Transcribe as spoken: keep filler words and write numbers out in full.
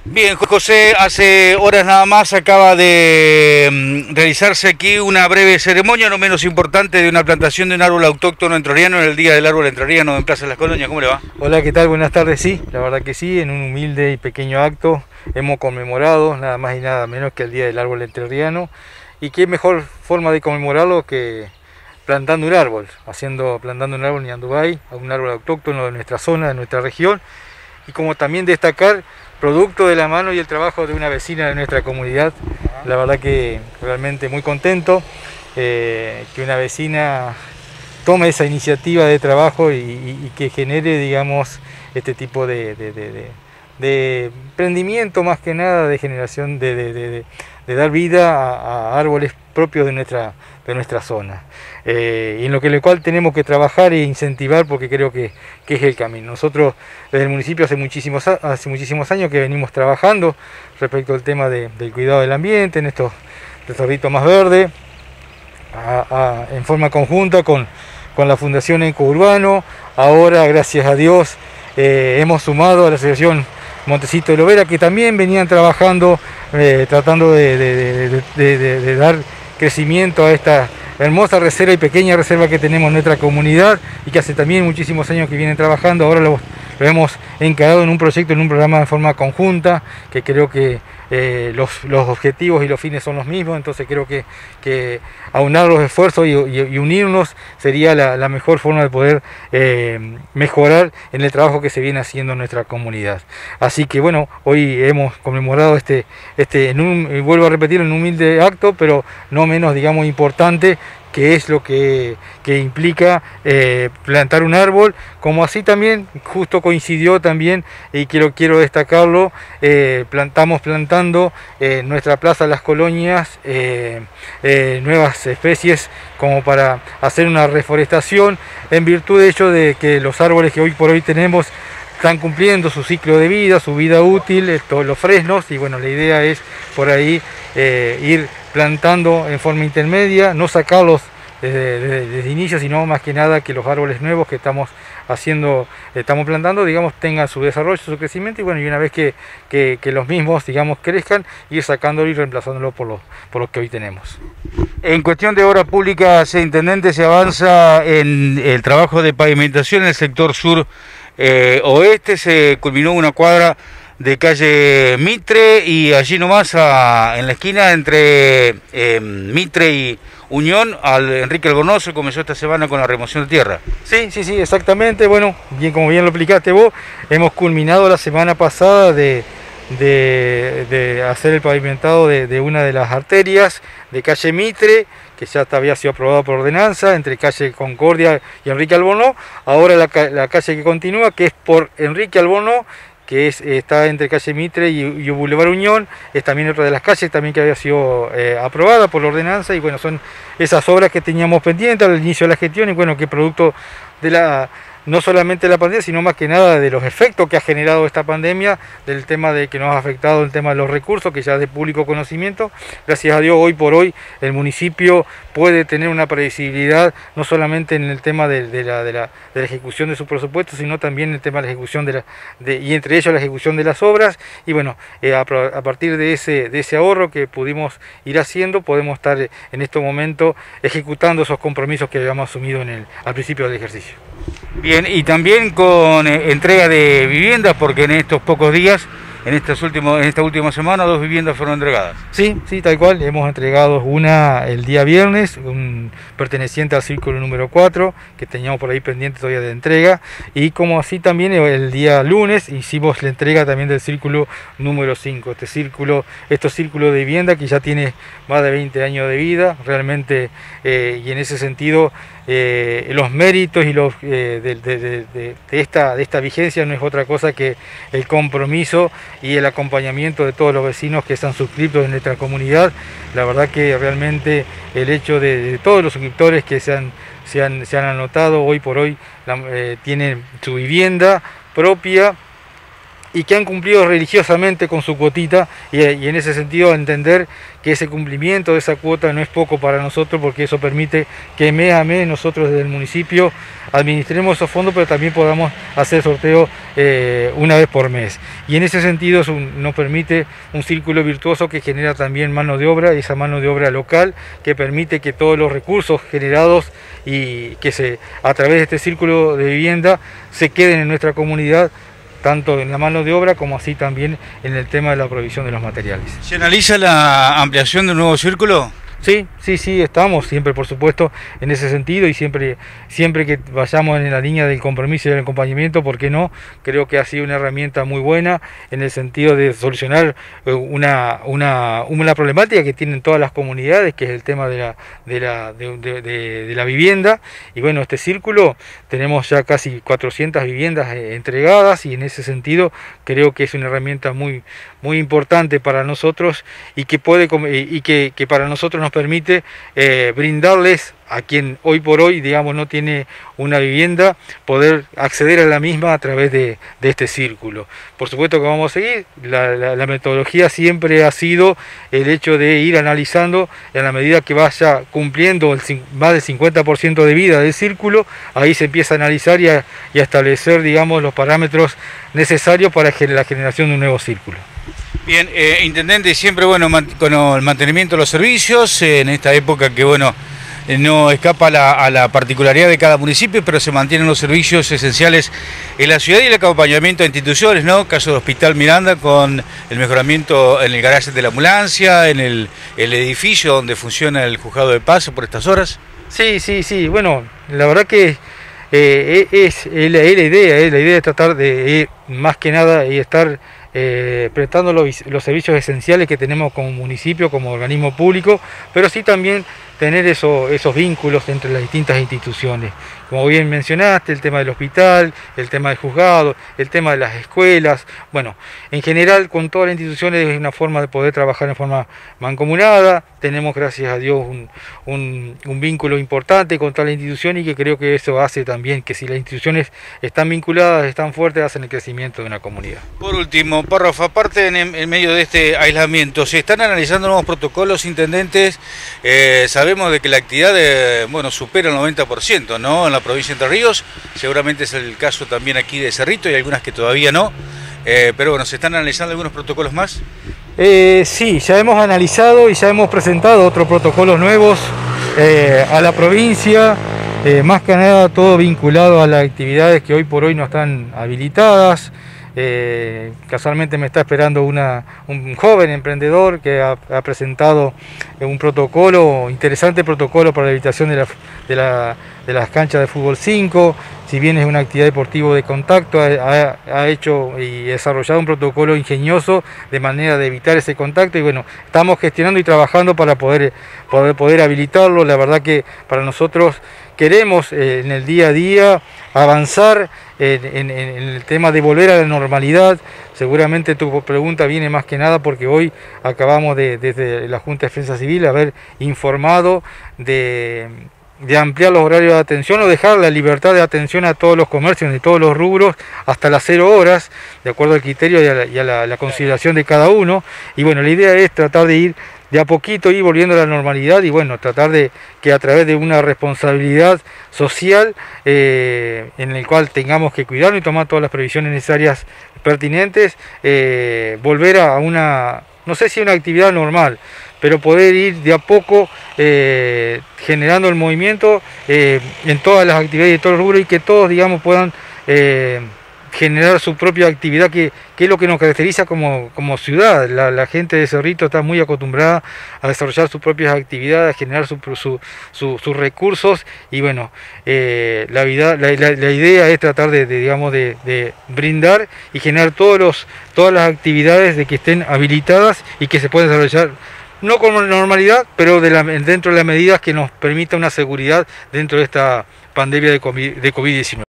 Bien, José, hace horas nada más acaba de mm, realizarse aquí una breve ceremonia, no menos importante, de una plantación de un árbol autóctono entrerriano en el Día del Árbol Entrerriano en Plaza de las Colonias. ¿Cómo le va? Hola, ¿qué tal? Buenas tardes. Sí, la verdad que sí, en un humilde y pequeño acto hemos conmemorado nada más y nada menos que el Día del Árbol Entrerriano. Y qué mejor forma de conmemorarlo que plantando un árbol, haciendo, plantando un árbol en Ñandubay, un árbol autóctono de nuestra zona, de nuestra región, y como también destacar, producto de la mano y el trabajo de una vecina de nuestra comunidad. La verdad que realmente muy contento eh, que una vecina tome esa iniciativa de trabajo y, y, y que genere, digamos, este tipo de, de, de, de, de emprendimiento, más que nada de generación, de, de, de, de dar vida a, a árboles propios de nuestra, de nuestra zona. Eh, y en lo que lo cual tenemos que trabajar e incentivar, porque creo que, que es el camino. Nosotros desde el municipio hace muchísimos, hace muchísimos años que venimos trabajando respecto al tema de, del cuidado del ambiente, en estos, estos ritos más verdes, a, a, en forma conjunta con, con la Fundación Eco-Urbano. Ahora, gracias a Dios, eh, hemos sumado a la Asociación Montecito de Lovera, que también venían trabajando, eh, tratando de, de, de, de, de, de, de dar crecimiento a esta hermosa reserva y pequeña reserva que tenemos en nuestra comunidad y que hace también muchísimos años que vienen trabajando. Ahora lo, lo hemos encarado en un proyecto, en un programa de forma conjunta, que creo que eh, los, los objetivos y los fines son los mismos, entonces creo que, que aunar los esfuerzos y, y, y unirnos sería la, la mejor forma de poder eh, mejorar en el trabajo que se viene haciendo en nuestra comunidad. Así que bueno, hoy hemos conmemorado este, este en un, vuelvo a repetir, en un humilde acto, pero no menos, digamos, importante, que es lo que, que implica eh, plantar un árbol, como así también justo coincidió también, y quiero, quiero destacarlo, eh, plantamos plantando en eh, nuestra Plaza de las Colonias eh, eh, nuevas especies como para hacer una reforestación, en virtud de hecho de que los árboles que hoy por hoy tenemos están cumpliendo su ciclo de vida, su vida útil, todos los fresnos, y bueno, la idea es por ahí eh, ir plantando en forma intermedia, no sacarlos desde, desde, desde inicio, sino más que nada que los árboles nuevos que estamos haciendo, estamos plantando, digamos, tengan su desarrollo, su crecimiento, y bueno, y una vez que, que, que los mismos, digamos, crezcan, ir sacándolo y reemplazándolo por los, por los que hoy tenemos. En cuestión de obras públicas, intendente, se avanza en el trabajo de pavimentación en el sector sur eh, oeste. Se culminó una cuadra de calle Mitre y allí nomás a, en la esquina entre eh, Mitre y Unión, al Enrique Albornoz, se comenzó esta semana con la remoción de tierra. Sí, sí, sí, exactamente. Bueno, bien, como bien lo explicaste vos, hemos culminado la semana pasada de, de, de hacer el pavimentado de, de una de las arterias de calle Mitre, que ya había sido aprobado por ordenanza, entre calle Concordia y Enrique Albornoz. Ahora la, la calle que continúa, que es por Enrique Albornoz, que es, está entre calle Mitre y, y Boulevard Unión, es también otra de las calles también que había sido eh, aprobada por la ordenanza, y bueno, son esas obras que teníamos pendientes al inicio de la gestión, y bueno, que producto de la, no solamente de la pandemia, sino más que nada de los efectos que ha generado esta pandemia, del tema de que nos ha afectado el tema de los recursos, que ya es de público conocimiento. Gracias a Dios, hoy por hoy el municipio puede tener una previsibilidad, no solamente en el tema de, de, la, de, la, de la ejecución de su presupuesto, sino también en el tema de la ejecución de la, de, y entre ellos la ejecución de las obras. Y bueno, eh, a, a partir de ese, de ese ahorro que pudimos ir haciendo, podemos estar en este momento ejecutando esos compromisos que habíamos asumido en el, al principio del ejercicio. Bien, y también con eh, entrega de viviendas, porque en estos pocos días, en, estos últimos, en esta última semana, dos viviendas fueron entregadas. Sí, sí, tal cual. Hemos entregado una el día viernes, un perteneciente al círculo número cuatro, que teníamos por ahí pendiente todavía de entrega, y como así también el día lunes hicimos la entrega también del círculo número cinco, este círculo, estos círculos de vivienda que ya tiene más de veinte años de vida, realmente, eh, y en ese sentido, Eh, los méritos y los, eh, de, de, de, de, esta, de esta vigencia no es otra cosa que el compromiso y el acompañamiento de todos los vecinos que están suscritos en nuestra comunidad. La verdad que realmente el hecho de, de todos los suscriptores que se han, se han, se han anotado hoy por hoy, la, eh, tienen su vivienda propia, y que han cumplido religiosamente con su cuotita, y, y en ese sentido entender que ese cumplimiento de esa cuota no es poco para nosotros, porque eso permite que mes a mes nosotros desde el municipio administremos esos fondos, pero también podamos hacer sorteo eh, una vez por mes. Y en ese sentido es un, nos permite un círculo virtuoso que genera también mano de obra, y esa mano de obra local que permite que todos los recursos generados y que se a través de este círculo de vivienda se queden en nuestra comunidad, tanto en la mano de obra como así también en el tema de la provisión de los materiales. ¿Se analiza la ampliación de un nuevo círculo? Sí, sí, sí, estamos siempre, por supuesto, en ese sentido, y siempre, siempre que vayamos en la línea del compromiso y del acompañamiento, ¿por qué no? Creo que ha sido una herramienta muy buena en el sentido de solucionar una, una, una problemática que tienen todas las comunidades, que es el tema de la, de la, de, de, de, de la vivienda. Y bueno, este círculo, tenemos ya casi cuatrocientas viviendas entregadas, y en ese sentido creo que es una herramienta muy, muy importante para nosotros, y que, puede, y que, que para nosotros nos permite eh, brindarles a quien hoy por hoy, digamos, no tiene una vivienda, poder acceder a la misma a través de, de este círculo. Por supuesto que vamos a seguir, la, la, la metodología siempre ha sido el hecho de ir analizando, en la medida que vaya cumpliendo el, más del cincuenta por ciento de vida del círculo, ahí se empieza a analizar y a, y a establecer, digamos, los parámetros necesarios para la generación de un nuevo círculo. Bien, eh, Intendente, siempre bueno man, con el mantenimiento de los servicios, eh, en esta época que bueno, eh, no escapa la, a la particularidad de cada municipio, pero se mantienen los servicios esenciales en la ciudad y el acompañamiento a instituciones, ¿no? Caso del Hospital Miranda, con el mejoramiento en el garaje de la ambulancia, en el, el edificio donde funciona el juzgado de paz por estas horas. Sí, sí, sí, bueno, la verdad que eh, es, es, la, es la idea, es la idea de tratar de, eh, más que nada, y estar Eh, prestando los, los servicios esenciales que tenemos como municipio, como organismo público, pero sí también tener eso, esos vínculos entre las distintas instituciones. Como bien mencionaste, el tema del hospital, el tema del juzgado, el tema de las escuelas. Bueno, en general con todas las instituciones es una forma de poder trabajar en forma mancomunada. Tenemos, gracias a Dios, un, un, un vínculo importante con toda la institución, y que creo que eso hace también que si las instituciones están vinculadas, están fuertes, hacen el crecimiento de una comunidad. Por último, párrafo, aparte en, en medio de este aislamiento, ¿se están analizando nuevos protocolos, intendentes? Eh, sabemos de que la actividad de, bueno, supera el noventa por ciento, ¿no? En la provincia de Entre Ríos, seguramente es el caso también aquí de Cerrito, y algunas que todavía no, eh, pero bueno, ¿se están analizando algunos protocolos más? Eh, sí, ya hemos analizado y ya hemos presentado otros protocolos nuevos eh, a la provincia, eh, más que nada todo vinculado a las actividades que hoy por hoy no están habilitadas. Eh, casualmente me está esperando una, un joven emprendedor que ha, ha presentado un protocolo, interesante protocolo para la habilitación de, la, de, la, de las canchas de fútbol cinco. Si bien es una actividad deportiva de contacto, ha, ha hecho y desarrollado un protocolo ingenioso de manera de evitar ese contacto, y bueno, estamos gestionando y trabajando para poder, poder, poder habilitarlo. La verdad que para nosotros queremos eh, en el día a día avanzar en, en, en el tema de volver a la normalidad. Seguramente tu pregunta viene más que nada porque hoy acabamos de, desde la Junta de Defensa Civil, haber informado de, de ampliar los horarios de atención, o dejar la libertad de atención a todos los comercios de todos los rubros hasta las cero horas, de acuerdo al criterio y a la, y a la, la consideración de cada uno. Y bueno, la idea es tratar de ir de a poquito ir volviendo a la normalidad, y bueno, tratar de que a través de una responsabilidad social eh, en el cual tengamos que cuidarnos y tomar todas las previsiones necesarias pertinentes, eh, volver a una, no sé si una actividad normal, pero poder ir de a poco eh, generando el movimiento eh, en todas las actividades de todos los rubros, y que todos, digamos, puedan eh, generar su propia actividad, que, que es lo que nos caracteriza como, como ciudad. La, la gente de Cerrito está muy acostumbrada a desarrollar sus propias actividades, a generar su, su, su, sus recursos, y bueno, eh, la, vida, la, la, la idea es tratar de, de digamos, de, de brindar y generar todos los, todas las actividades de que estén habilitadas y que se puedan desarrollar no con normalidad, pero de la, dentro de las medidas que nos permita una seguridad dentro de esta pandemia de COVID diecinueve.